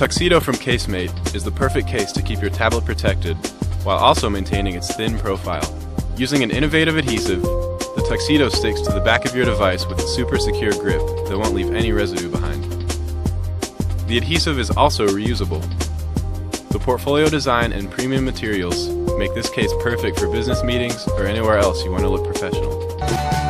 Tuxedo from Casemate is the perfect case to keep your tablet protected while also maintaining its thin profile. Using an innovative adhesive, the Tuxedo sticks to the back of your device with a super secure grip that won't leave any residue behind. The adhesive is also reusable. The portfolio design and premium materials make this case perfect for business meetings or anywhere else you want to look professional.